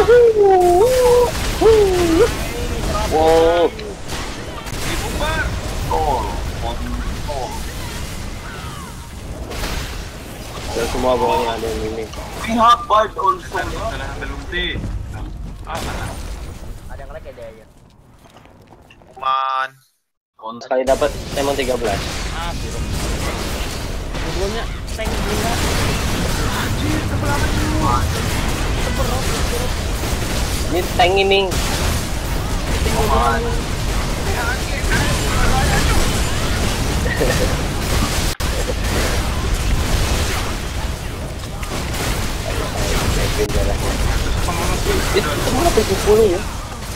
Wow. Dibubar. Ada semua bawahnya ada yang ini. Pihak Bard also. Salah ambil ulti. Mana? Ada yang like ya dia. Cuman Sekali dapat emang 13. Biru. Sebelumnya tank gila. Anjir, sebelah mana? Ini tank ini. Itu semua 70 ya.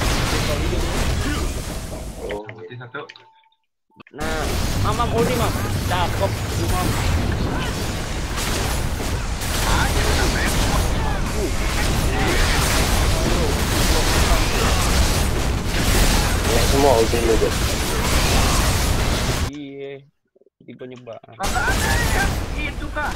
Ulti satu. Nah, mamam ulti mam. Cakep, mam. Ya semua ulti lu guys. Iya, tipe nyebar. Itu kah?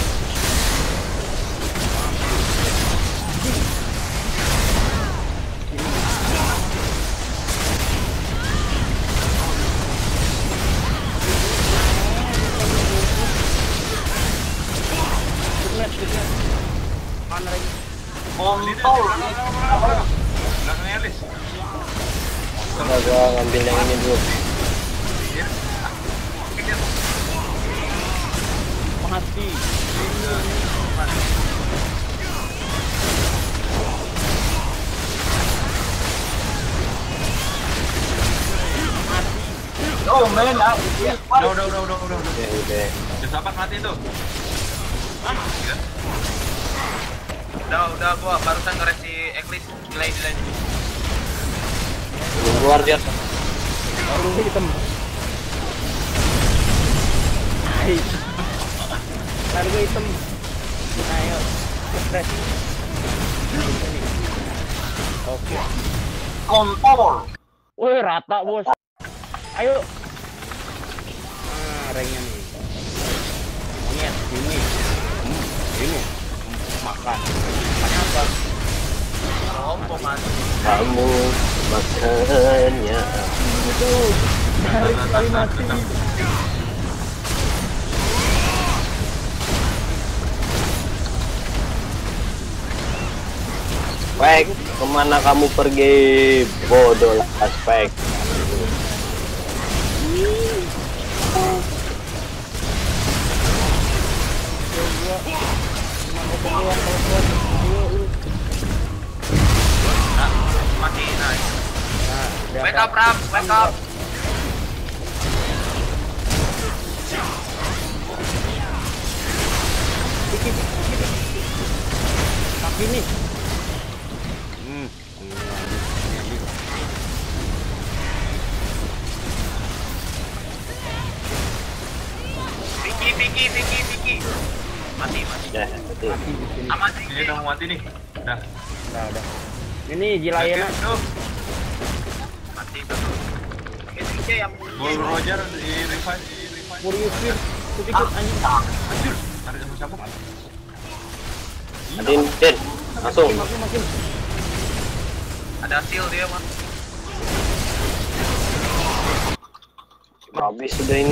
Mana lagi? Kontol. Belakangnya Elis. Nah, gua ngambil yang ini dulu. Mati. Oh man, Udah. Ya udah. Udah sahabat mati tuh. udah gua barusan ngeres si Eklis delay. Keluar dia. Baru hitam. Hai. Lalu hitam. Ayo. Stres. Oke. kontol. Woi, rata, Bos. Ayo. Ranknya nih. Monyet, ini. Makan. Makan apa? Rombongan. Kamu makannya. Itu. Dari sekali mati. Spek, kemana kamu pergi? Bodoh lah Spek. Mati, nice. Wake up, Ram, wake up. Tapi nih. Vicky. Mati. Ya, betul. Mati di sini. Aman sih. Ini udah mau mati nih. Udah. Udah. Ini Jilayana. Tuh. Mati tuh. Vicky yang Gol Roger di revive. Furious Spear. Ikut anjing. Anjir. Tarik sama siapa? Adin, Den, langsung. Makin. ada seal dia, Mas. Habis sudah ini.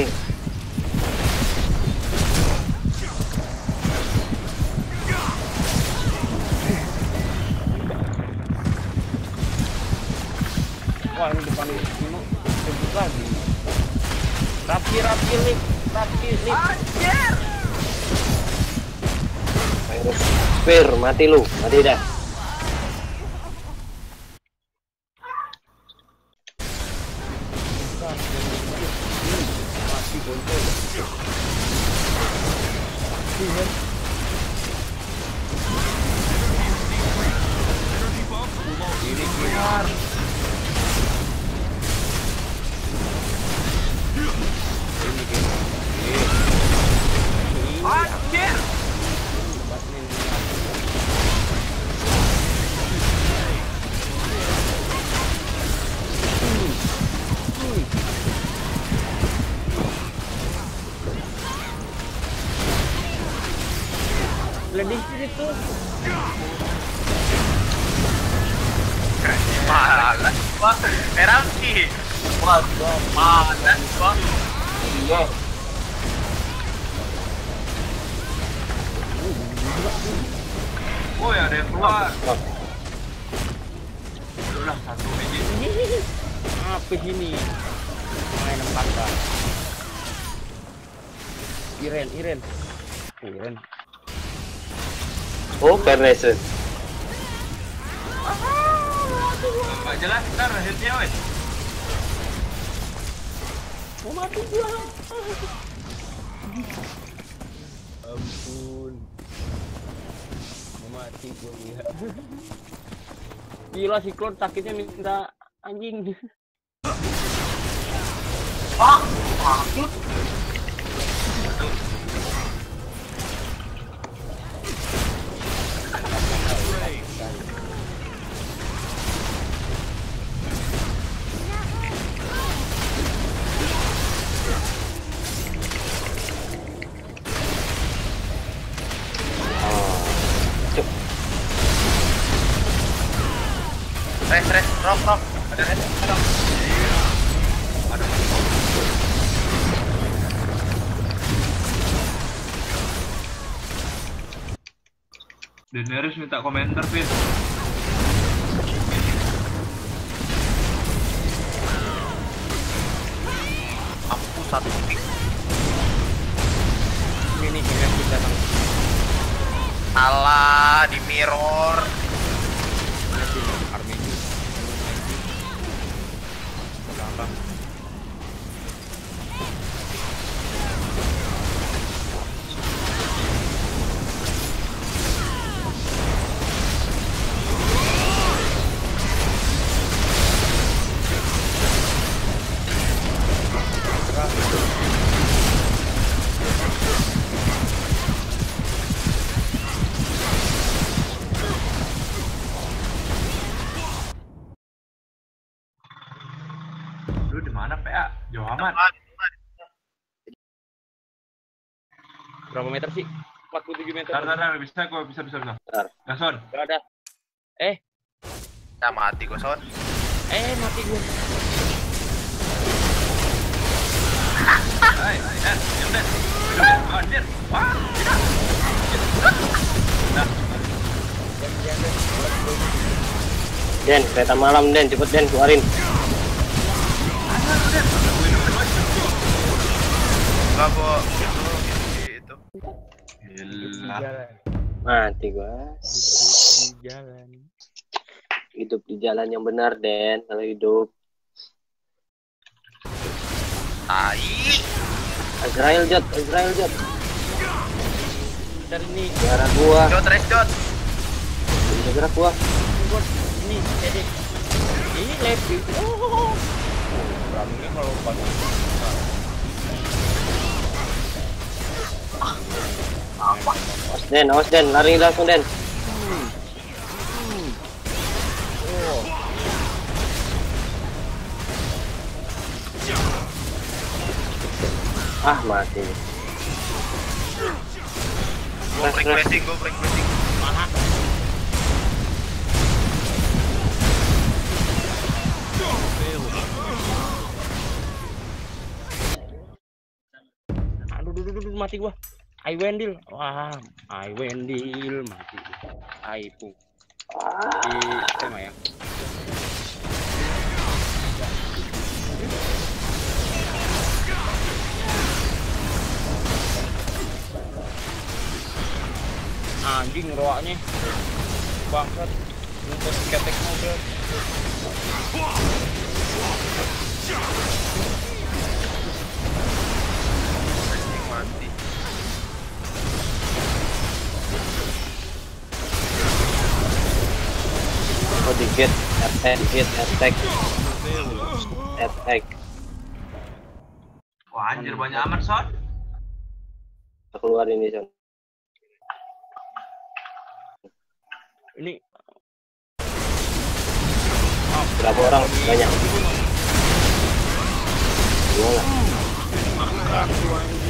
Wah, ini depan ini sebut lagi. Rapi lip. Anjir. Fir, mati lu, mati dah. Mati bontot. Ini keluar. Anjir. Lebih situ. gua. Ramsi. Waduh, Panas gua. iya. Woi, ada yang keluar. Udah satu biji. Apa ini? Main 4 kan. Iren. Oh, Carnation. Nggak jelas ntar hitnya woi. Mau mati gua. Ampun. Mau mati gua ya. Gila siklon sakitnya minta anjing. Ah, sakit. Res, rock. Ada res, rock. Aduh. Daenerys minta komentar, Vin. Mampu satu pick. Ini kita datang. Alah, di mirror. Armeni. Belakang. Lu di mana, PA? Jauh amat. Berapa meter sih? 47 meter. Tar, bisa kok, bisa. Bentar. Gason. Gak ada. Ya mati gua, Son. Mati gua. Hai, yang udah. Anjir. Wah, tidak. Nah, Den, kereta malam Den, cepet Den, keluarin. Enggak, gua itu. gila. Mati gua. Di jalan. Hidup di jalan yang benar Den, kalau hidup. Tai. Azrael Jot. Dan ini Darah gua. Jot. Bisa gerak gua. ini jadi ini Levi. Oh. Beramnya kalau pas Awas Den, lari langsung Den. Ah, mati. Gua break blessing. Aduh, mati gua. Wendil. Wah, Wendil mati. Pu. Di tema ya. Anjing roaknya. Bangsat. Ngumpet ketek mobil. Mati. Oh, dikit. Attack. Wah, anjir banyak amat, Son. Keluar ini, Son. Ini Berapa orang? Banyak. Dua lah. Mangkrak tuh anjing.